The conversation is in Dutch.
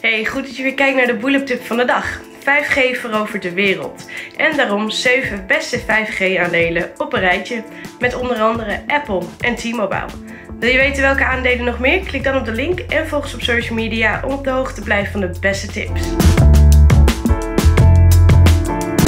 Hey, goed dat je weer kijkt naar de Boel-up tip van de dag. 5G verovert de wereld. En daarom 7 beste 5G aandelen op een rijtje. Met onder andere Apple en T-Mobile. Wil je weten welke aandelen nog meer? Klik dan op de link en volg ons op social media om op de hoogte te blijven van de beste tips.